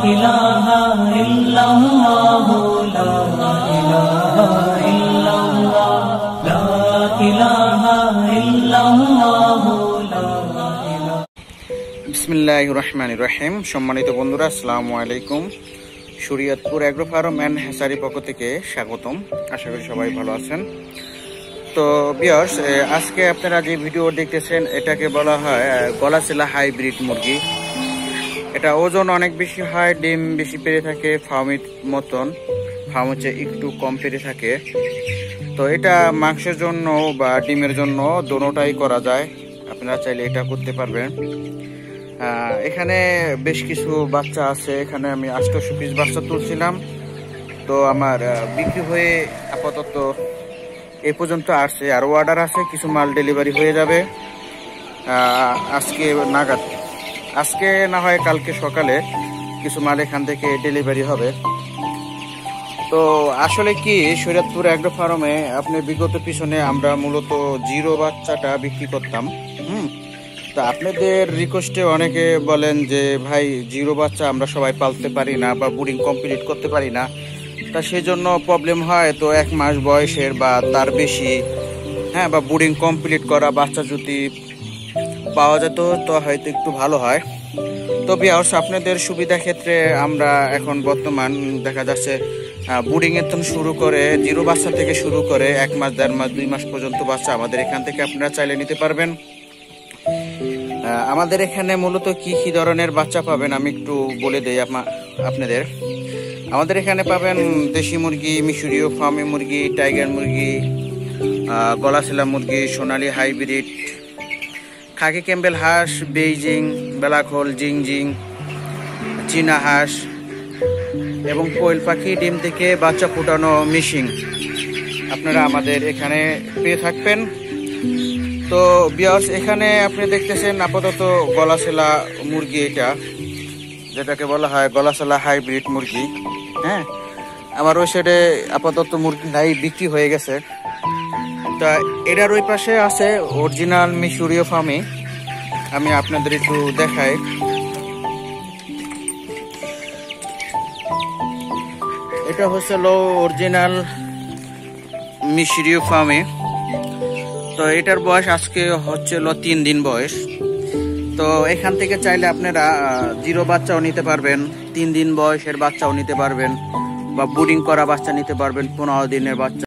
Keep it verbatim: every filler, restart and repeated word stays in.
ইলাহা ইল্লাল্লাহ লা ইলাহা ইল্লাল্লাহ লা ইলাহা ইল্লাল্লাহ লা ইলাহা। বিসমিল্লাহির রহমানির রহিম। সম্মানিত বন্ধুরা, আসসালামু আলাইকুম। Shariatpur agro farm and hatchery পক্ষ থেকে স্বাগতম। আশা করি সবাই ভালো আছেন। তো ভিউয়ার্স, আজকে আপনারা যে ভিডিও দেখতেছেন এটাকে বলা হয় গলাচিলা হাইব্রিড মুরগি। এটা ওজন অনেক বেশি হয়, ডিম বেশি পেরে থাকে, ফার্মের মতন। ফার্ম হচ্ছে একটু কম পেরে থাকে। তো এটা মাংসের জন্য বা ডিমের জন্য দোনোটাই করা যায়। আপনারা চাইলে এটা করতে পারবেন। এখানে বেশ কিছু বাচ্চা আছে। এখানে আমি আটশো পিস বাচ্চা তুলছিলাম। তো আমার বিক্রি হয়ে আপাতত এ পর্যন্ত আসছে। আরও অর্ডার আছে, কিছু মাল ডেলিভারি হয়ে যাবে আজকে নাগাদ। আজকে না হয় কালকে সকালে কিছু মাল এখান থেকে ডেলিভারি হবে। তো আসলে কি, শরীয়তপুর এগ্রো ফার্মে আপনি বিগত পিছনে আমরা মূলত জিরো বাচ্চাটা বিক্রি করতাম। হুম তো আপনাদের রিকোয়েস্টে অনেকে বলেন যে ভাই, জিরো বাচ্চা আমরা সবাই পালতে পারি না বা বুডিং কমপ্লিট করতে পারি না, তা সেই জন্য প্রবলেম হয়। তো এক মাস বয়সের বা তার বেশি, হ্যাঁ, বা বুডিং কমপ্লিট করা বাচ্চা যদি পাওয়া যেত তো হয়তো একটু ভালো হয়। তো ভিউয়ার্স, আপনাদের সুবিধা ক্ষেত্রে আমরা এখন বর্তমান দেখা যাচ্ছে বুডিং এর থেকে শুরু করে জিরো বাচ্চা থেকে শুরু করে এক মাস দেড় মাস দুই মাস পর্যন্ত বাচ্চা আমাদের এখান থেকে আপনারা চাইলে নিতে পারবেন। আমাদের এখানে মূলত কি কি ধরনের বাচ্চা পাবেন আমি একটু বলে দেই আপনাদের। আমাদের এখানে পাবেন দেশি মুরগি, মিশরীয় ফার্মি মুরগি, টাইগার মুরগি, গলাচিলা মুরগি, সোনালী হাইব্রিড, খাকি ক্যাম্বেল হাঁস, বেইজিং, ব্ল্যাক-হোল, জিংজিং, চীনা হাঁস এবং কোয়েল পাখি ডিম থেকে বাচ্চা ফুটানো মিশিং আপনারা আমাদের এখানে পেয়ে থাকবেন। তো ভিউয়ার্স, এখানে আপনি দেখতেছেন আপাতত গলাচিলা মুরগি, এটা যেটাকে বলা হয় গলাচিলা হাইব্রিড মুরগি। হ্যাঁ, আমার ওই সাইডে আপাতত মুরগি নাই, বিক্রি হয়ে গেছে। তা এটার ওই পাশে আছে অরিজিনাল মিশরীয় ফার্মি। আমি আপনাদের একটু দেখাই। এটা হচ্ছে লো অরিজিনাল মিশরীয় ফার্মি। তো এটার বয়স আজকে হচ্ছে লো তিন দিন বয়স। তো এখান থেকে চাইলে আপনারা জিরো বাচ্চাও নিতে পারবেন, তিন দিন বয়সের বাচ্চাও নিতে পারবেন, বা বুডিং করা বাচ্চা নিতে পারবেন, পনেরো দিনের বাচ্চা।